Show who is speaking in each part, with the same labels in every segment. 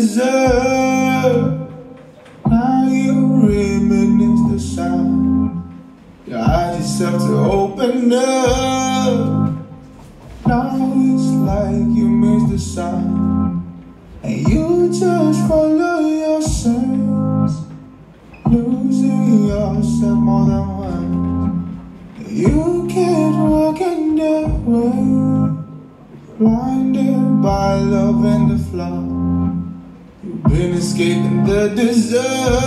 Speaker 1: desert. Now you reminisce the sound. Your eyes just have to open up. Now it's like you miss the sound, and you just follow your sense, losing yourself more than once. You can't walk in that way, blinded by love and the flow. You've been escaping the desert.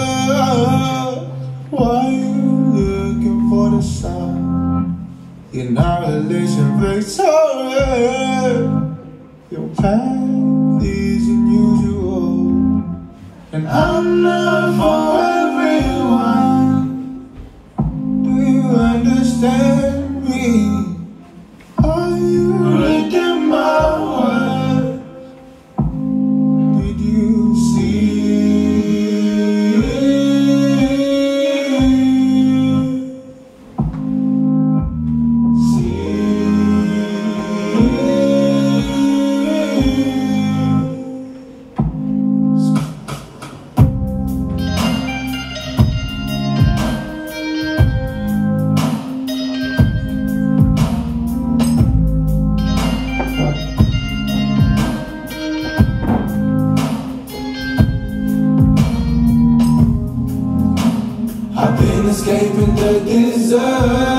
Speaker 1: Why you looking for the sun? You're not relation victorious. Your path is unusual, and I'm not for everyone. Do you understand me? Are you reading my words? Did you see? Escaping the desert.